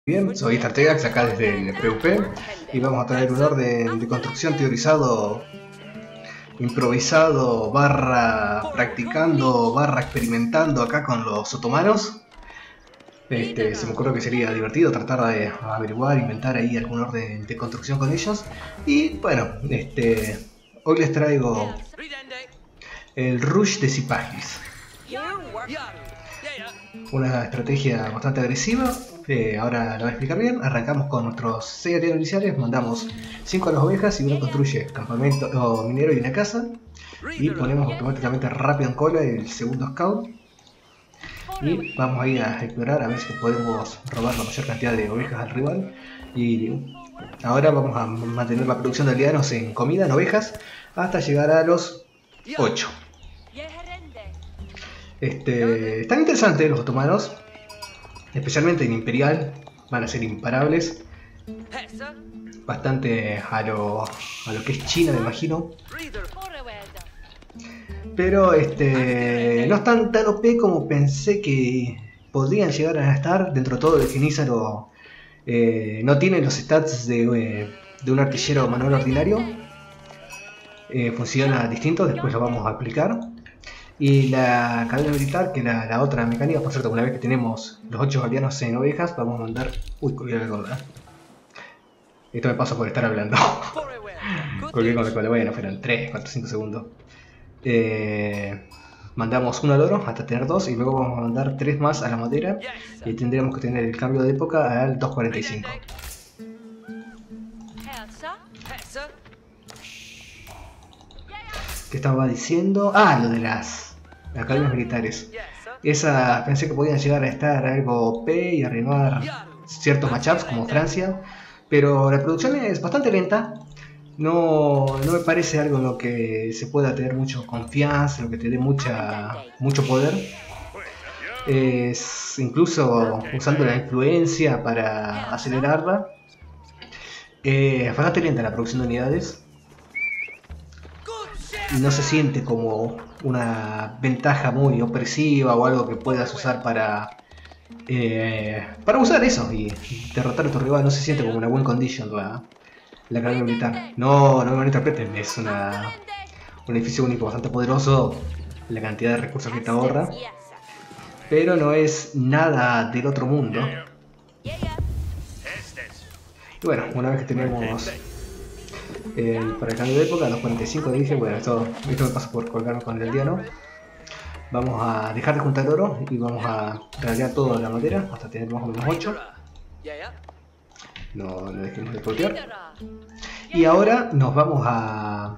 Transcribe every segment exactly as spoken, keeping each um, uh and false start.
Bien, soy Tartegax acá desde el PvP y vamos a traer un orden de construcción teorizado, improvisado, barra practicando, barra experimentando acá con los otomanos. Este, se me ocurrió que sería divertido tratar de averiguar, inventar ahí algún orden de construcción con ellos. Y bueno, este, hoy les traigo el Rush de Sipagis. Una estrategia bastante agresiva, eh, ahora lo voy a explicar bien. Arrancamos con nuestros seis aliados iniciales, mandamos cinco a las ovejas y uno construye campamento o minero y una casa. Y ponemos automáticamente rápido en cola el segundo scout. Y vamos a ir a explorar a ver si podemos robar la mayor cantidad de ovejas al rival. Y ahora vamos a mantener la producción de aldeanos en comida, en ovejas, hasta llegar a los ocho. Este, están interesantes los otomanos, especialmente en Imperial, van a ser imparables. Bastante a lo, a lo que es China, me imagino. Pero este, no están tan O P como pensé que podrían llegar a estar. Dentro de todo, el Genízaro eh, no tiene los stats de, eh, de un artillero manual ordinario. Eh, funciona distinto, después lo vamos a aplicar. Y la cadena militar, que es la, la otra mecánica, por cierto, una vez que tenemos los ocho aldeanos en ovejas, vamos a mandar... Uy, colgué la gorda. Esto me pasa por estar hablando. Colgué con la cola, bueno, fueron tres, cuatro, cinco segundos. Eh, mandamos uno al oro hasta tener dos y luego vamos a mandar tres más a la madera y tendríamos que tener el cambio de época al dos cuarenta y cinco. ¿Qué estaba diciendo? Ah, lo de las academias militares. Esas pensé que podían llegar a estar algo O P y arreglar ciertos matchups como Francia, pero la producción es bastante lenta. No, no me parece algo en lo que se pueda tener mucha confianza, en lo que te dé mucha, mucho poder. Es incluso usando la influencia para acelerarla. Eh, es bastante lenta la producción de unidades. Y no se siente como una ventaja muy opresiva o algo que puedas usar para eh, para usar eso y derrotar a tu rival. No se siente como una win condition la, la academia militar. No, no me malinterpreten, es una, un edificio único bastante poderoso, la cantidad de recursos que te ahorra, pero no es nada del otro mundo. Y bueno, una vez que tenemos el, para el cambio de época, a los cuarenta y cinco dije, bueno, esto, esto me pasa por colgarme con el aldeano. Vamos a dejar de juntar oro y vamos a rayar toda la madera hasta tener más o menos ocho. No, no dejemos de voltear. Y ahora nos vamos a,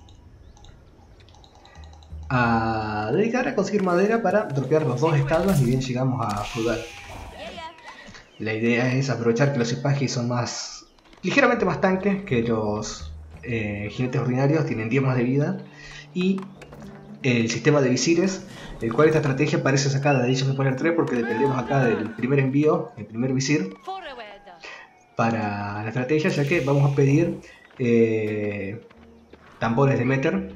a dedicar a conseguir madera para dropear los dos estados y bien llegamos a feudal. La idea es aprovechar que los Sipagis son más ligeramente más tanques que los eh, jinetes ordinarios, tienen diez más de vida, y el sistema de visires, el cual esta estrategia parece sacada de Age of Empires tres porque dependemos acá del primer envío, el primer visir para la estrategia, ya que vamos a pedir eh, tambores de meter,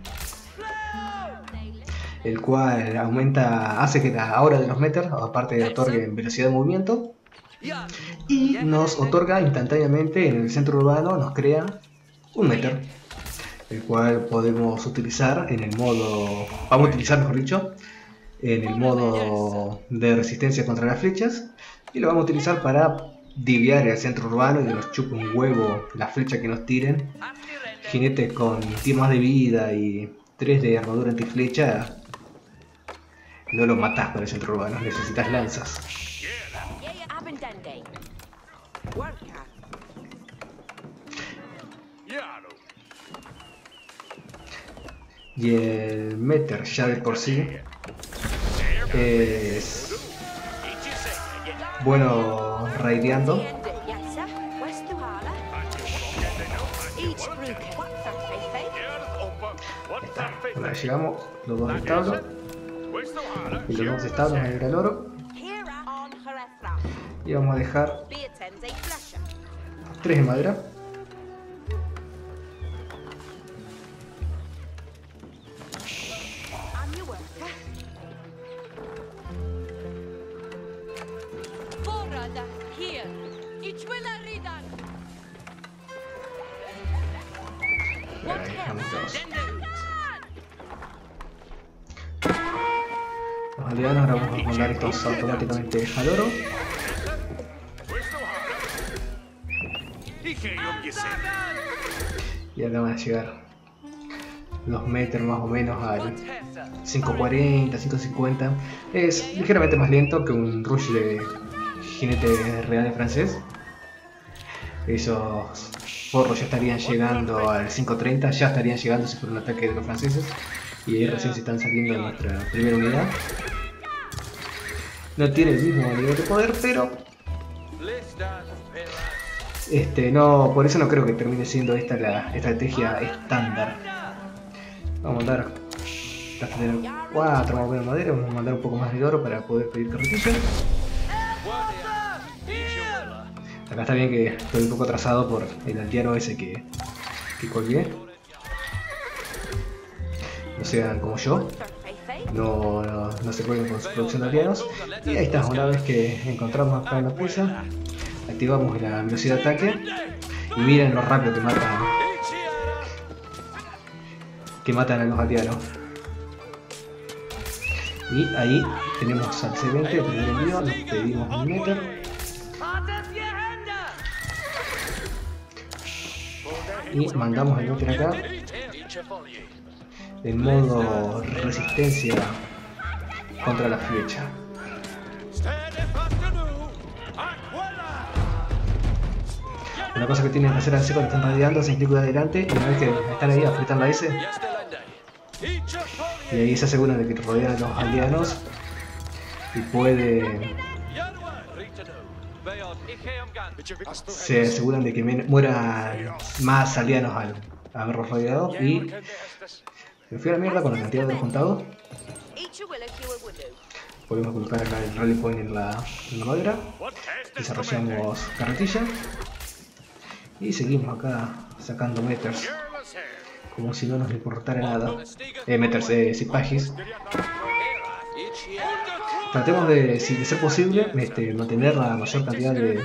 el cual aumenta, hace que la aura de los meter aparte otorgue velocidad de movimiento y nos otorga instantáneamente en el centro urbano, nos crea un meter, el cual podemos utilizar en el modo, vamos a utilizar mejor dicho, en el modo de resistencia contra las flechas, y lo vamos a utilizar para diviar el centro urbano y que nos chupe un huevo la flecha que nos tiren. Jinetes con diez más de vida y tres de armadura antiflecha, no lo matás con el centro urbano, necesitas lanzas. Y el meter ya de por sí es bueno raideando. Está. Una vez llegamos, los dos establos y los dos establos en el oro, y vamos a dejar tres de madera. Ahí dejamos dos. Los aldeanos ahora vamos a mandar estos automáticamente al oro. Y acá van a llegar los metros más o menos al cinco cuarenta, cinco cincuenta. Es ligeramente más lento que un rush de jinete real francés. Esos forros ya estarían llegando al cinco treinta, ya estarían llegando si fuera un ataque de los franceses. Y ahí recién se están saliendo de nuestra primera unidad. No tiene el mismo nivel de poder, pero este, no, por eso no creo que termine siendo esta la estrategia estándar. Vamos a mandar hasta tener cuatro más o menos madera, vamos a mandar un poco más de oro para poder pedir carretilla. Acá está bien que estoy un poco atrasado por el aldeano ese que, que colgué. No sean como yo, no, no, no se pueden con su producción de aldeanos. Y ahí está, una vez que encontramos acá en la pieza, activamos la velocidad de ataque y miren lo rápido que matan que matan a los aldeanos. Y ahí tenemos al C veinte, el primer envío, nos pedimos un meter y mandamos el meter acá en modo resistencia contra la flecha. Una cosa que tienen que hacer al seco cuando están radiando es clic de adelante y una vez que están ahí apretan la S y ahí se aseguran de que rodean a los aldeanos y puede se aseguran de que mueran más aldeanos al haberlos rodeado. Y me fui a la mierda con la cantidad de los contados. Podemos colocar acá el rally point en la, en la madera, desarrollamos carretilla y seguimos acá sacando meters como si no nos importara nada. Eh, meters, eh, cipagis. Tratemos de, si de ser posible, este, mantener la mayor cantidad de...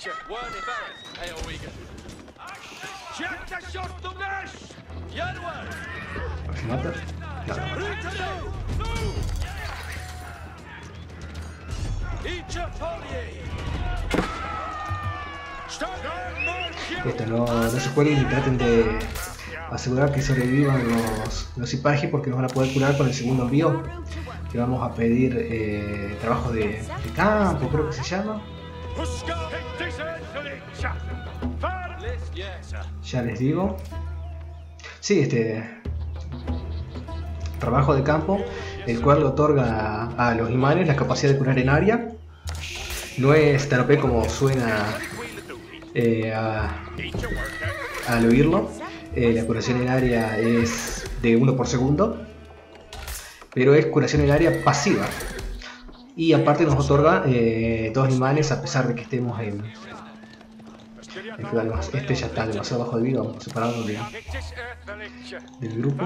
¿Se mata? No, Esto no, no se jueguen y traten de asegurar que sobrevivan los, los cipagis porque nos van a poder curar con el segundo envío. Que vamos a pedir eh, trabajo de, de campo, creo que se llama. Ya les digo. Sí, este trabajo de campo, el cual le otorga a, a los imanes la capacidad de curar en área. No es tan O P como suena eh, a, al oírlo. Eh, la curación en área es de uno por segundo, pero es curación en área pasiva. Y aparte nos otorga eh, dos imanes a pesar de que estemos en... Este ya está demasiado bajo de vida, vamos a separarlo de, del grupo.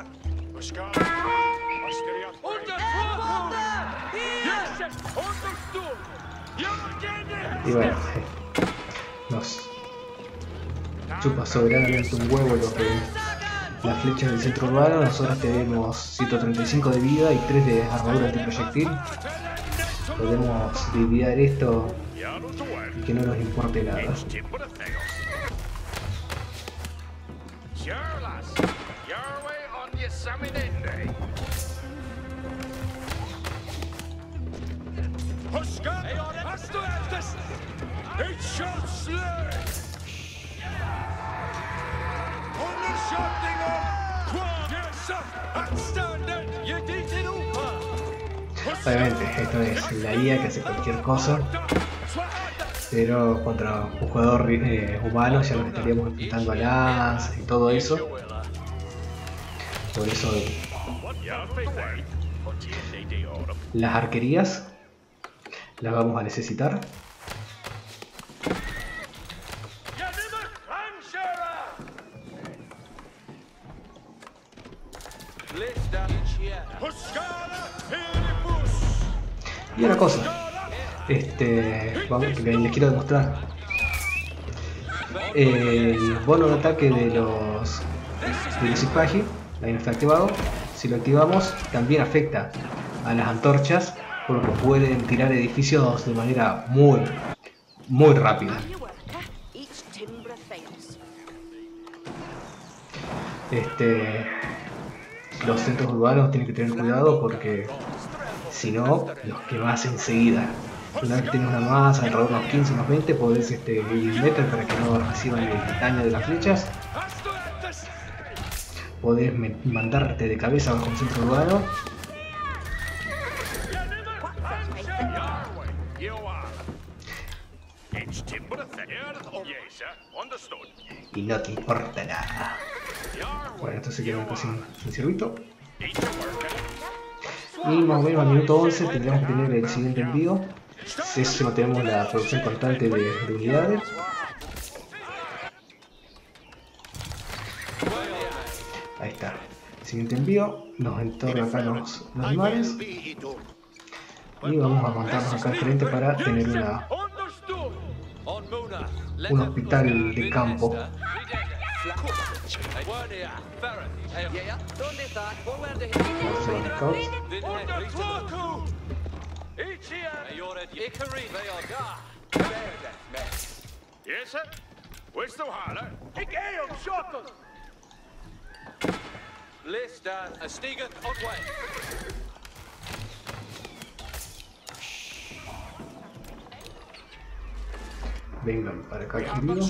Y bueno, nos chupa soberanamente un huevo lo que las flechas del centro urbano. Nosotros tenemos ciento treinta y cinco de vida y tres de armadura antiproyectil. Podemos dividir esto y que no nos importe nada. Obviamente, esto es la I A que hace cualquier cosa, pero contra un jugador eh, humano ya nos estaríamos enfrentando a lanzas y todo eso. Por eso las arquerías las vamos a necesitar. Y una cosa, este, vamos, que les quiero demostrar el bono de ataque de los de los Sipahi también está activado. Si lo activamos también afecta a las antorchas, por lo que pueden tirar edificios de manera muy muy rápida. Este, los centros urbanos tienen que tener cuidado porque si no los quemas enseguida. Una vez que tienes una masa alrededor de unos quince, unos veinte, podés este, meter para que no reciban el daño de las flechas. Podés mandarte de cabeza bajo un centro urbano. Y no te importa nada. Bueno, esto se queda un poco sin, sin circuito. Y más o menos al minuto once tendremos que tener el siguiente envío. Si eso no tenemos la producción constante de, de unidades. Ahí está. Siguiente envío. Nos entorna acá los, los mares. Y vamos a montarnos acá al frente para tener una, un hospital de campo. Vengan para acá, querido.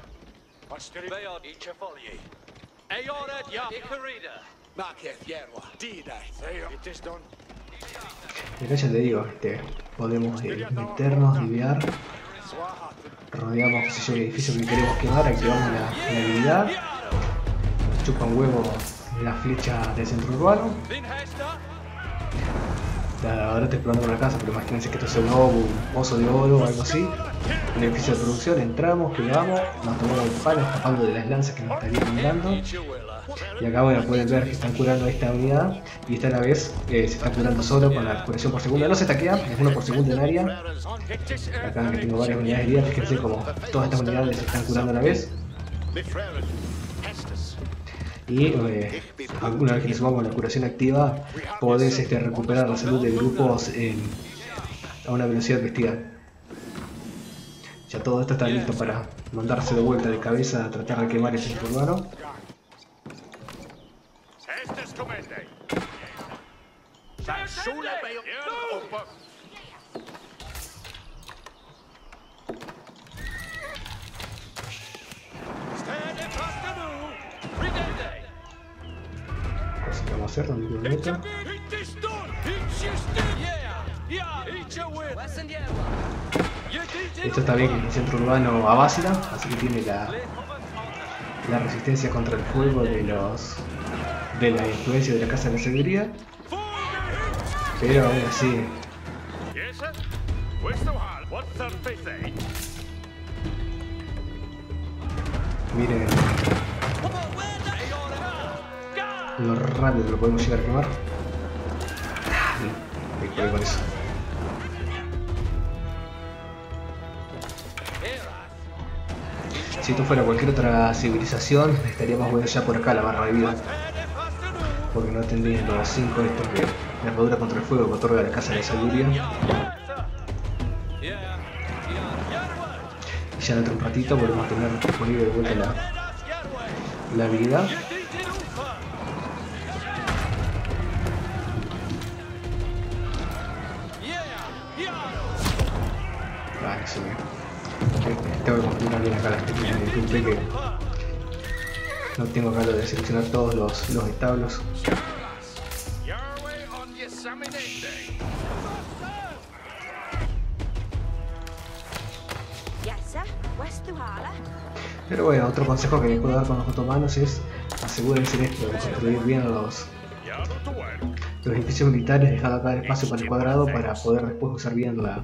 Acá ya te digo, este, podemos eh, meternos, divear. Rodeamos qué sé yo, el edificio que queremos quemar, activamos la, la habilidad. Chupa un huevo la flecha del centro urbano. Ahora estoy explorando una casa, pero imagínense que esto es un lobo, un pozo de oro o algo así. Un edificio de producción, entramos, quedamos, nos tomamos el palo escapando de las lanzas que nos estarían mandando. Y acá bueno, pueden ver que están curando esta unidad y esta a la vez eh, se está curando solo con la curación por segunda. No se taquea, es uno por segundo en área. Acá que tengo varias unidades heridas, fíjense como todas estas unidades se están curando a la vez. Y eh, una vez que le sumamos la curación activa, podés este, recuperar la salud de grupos en, a una velocidad bestial. Ya todo esto está listo para mandarse de vuelta de cabeza a tratar de quemar el centro urbano. Así que vamos a hacer donde lo meto. Esto está bien que es un centro urbano a Basila, así que tiene la, la resistencia contra el fuego de los de la influencia de la casa de la seguridad. Pero aún así. Miren lo rápido que lo podemos llegar a quemar. Me jugué con eso. Si esto fuera cualquier otra civilización, estaría más bueno ya por acá la barra de vida. Porque no tendrían los cinco estos que la armadura contra el fuego que otorga la casa de la sabiduría. Y ya dentro de un ratito volvemos a tener disponible de vuelta la, la habilidad. Ah, que se me... Tengo que configurar bien acá las técnicas de Tupe, que no tengo acá lo de seleccionar todos los, los establos. Pero bueno, otro consejo que les puedo dar con los otomanos es asegúrense de esto, de construir bien los, los edificios militares, dejando acá el espacio para el cuadrado para poder después usar bien la,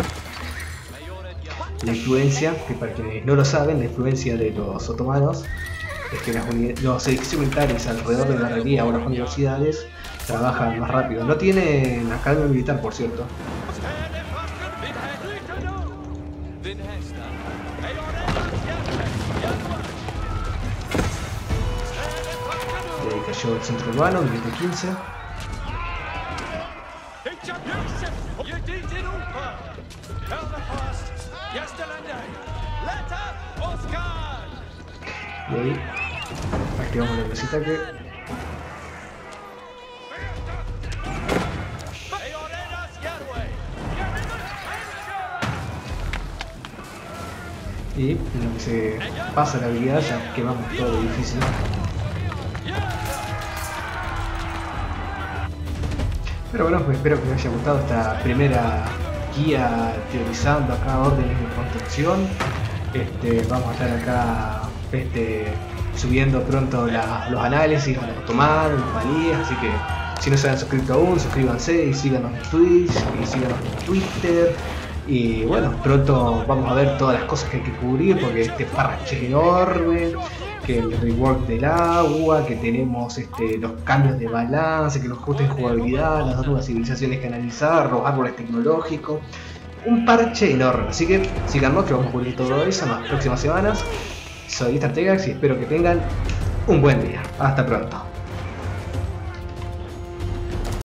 la influencia, que para quienes no lo saben, la influencia de los otomanos es que las los edificios militares alrededor de la herrería o las universidades trabajan más rápido. No tienen academia militar, por cierto. desarrollo del centro urbano, minuto quince. Y ahí activamos la velocidad de ataque. Y en lo que se pasa la habilidad ya quemamos todo el edificio. Pero bueno, pues espero que les haya gustado esta primera guía teorizando acá órdenes de construcción. Este, vamos a estar acá este, subiendo pronto la, los análisis, a los tomar, los valías, así que si no se han suscrito aún, suscríbanse y síganos en Twitch y síganos en Twitter. Y bueno, pronto vamos a ver todas las cosas que hay que cubrir porque este parche es enorme, que el rework del agua, que tenemos este, los cambios de balance, que los ajustes de jugabilidad, las nuevas civilizaciones que analizar, los árboles tecnológicos. Un parche enorme, así que síganos que vamos a cubrir todo eso en las próximas semanas. Soy Startegax y espero que tengan un buen día. Hasta pronto.